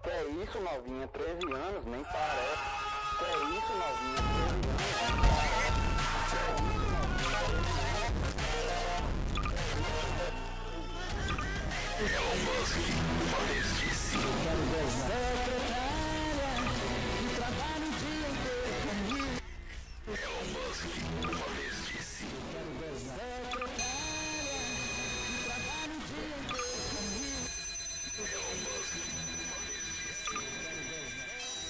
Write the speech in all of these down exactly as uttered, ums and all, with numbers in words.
Que é isso, novinha? treze anos? Nem parece. Que é isso, novinha? treze anos? Nem parece. Que é isso, novinha? É o Munsky, uma bestice. Eu quero gozar a secretária e trabalho o dia inteiro comigo. É o Munsky, uma bestice. Eu quero gozar a secretária e trabalho o dia inteiro comigo. É o Munsky, uma bestice. Eu quero gozar.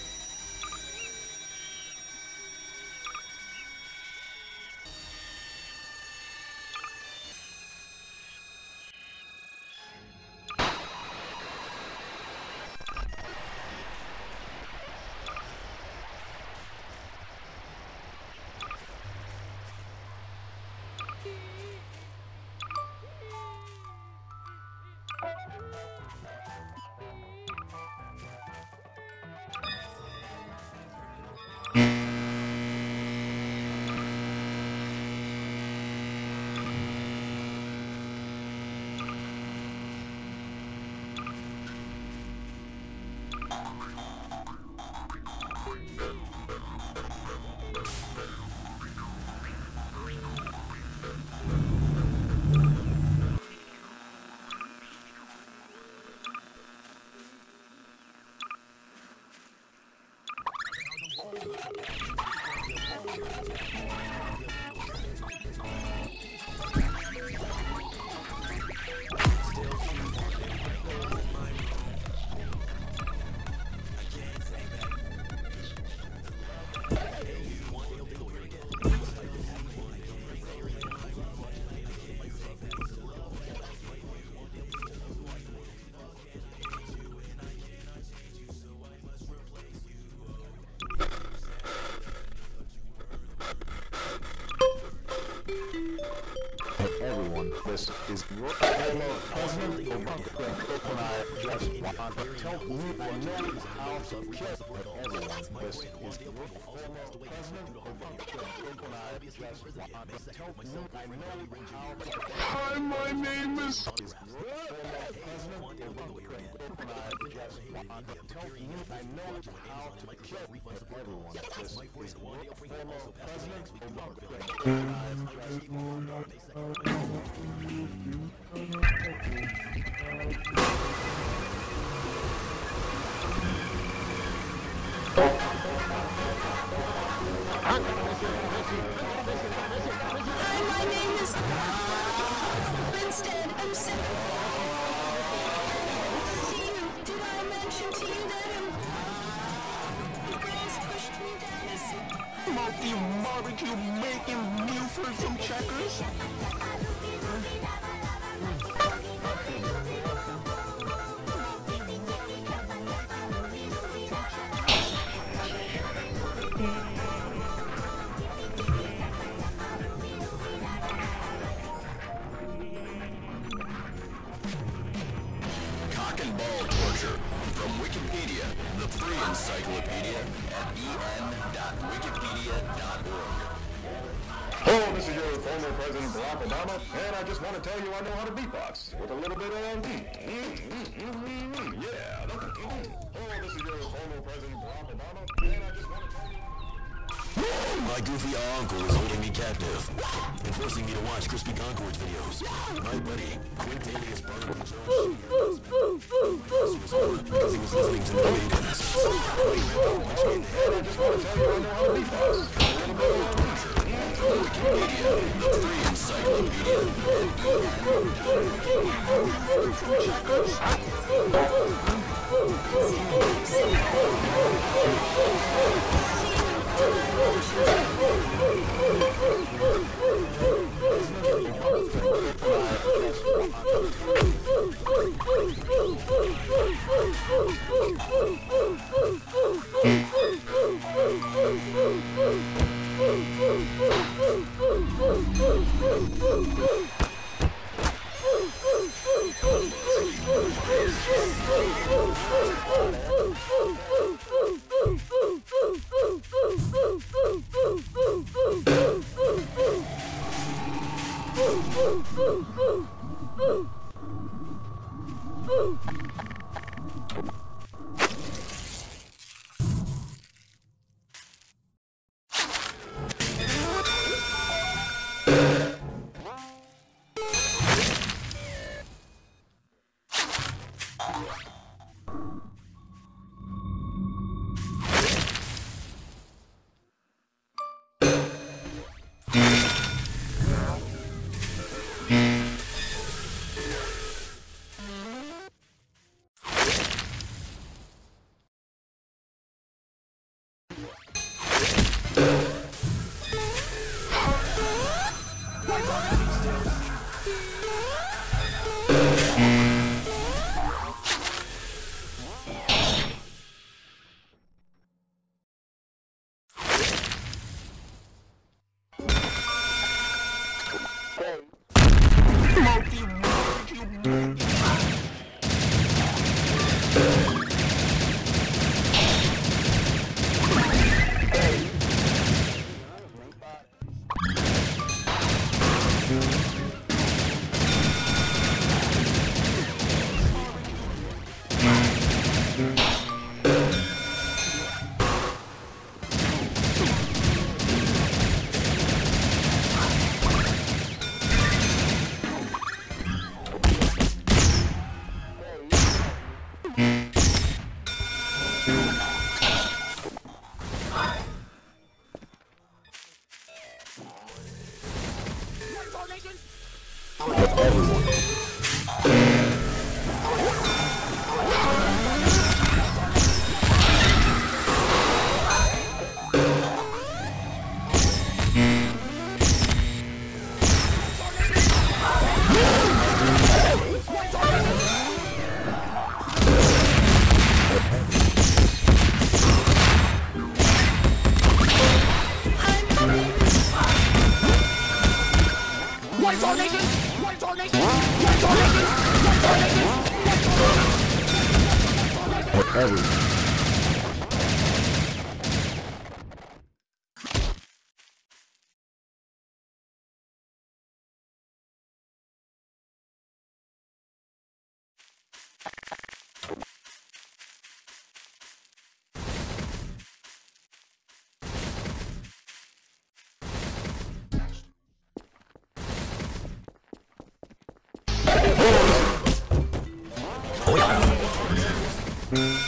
Everyone, this is your fellow president Obunga. When I just want to tell you I know how to kill everyone. This is your fellow president Obunga. When I just want to tell you I know how to Hi, my name is... president Obunga. When I just want to tell you I know how to kill everyone. This is your fellow president Obunga. When I just want to Hi, my name is... Instead, I'm sick. See you. Did I mention to you that um... the girls pushed me down a sick... Multi barbecue making meal for some checkers? Cock and ball torture. From Wikipedia, the free encyclopedia at e n dot wikipedia dot org. Hello, this is your former President Barack Obama, and I just want to tell you I know how to beatbox with a little bit of mm, mm, mm, mm, mm, yeah. Mm. Hello, this is your former President Barack Obama, and I just want to tell you. My goofy uncle is holding me captive and forcing me to watch Crispy Concord's videos. My buddy, Quintilius Barnum Jones, because he was listening to the Maidens. And I just want to tell you I know how to beatbox with a little bit of Wikipedia, the free encyclopedia. Oh yeah.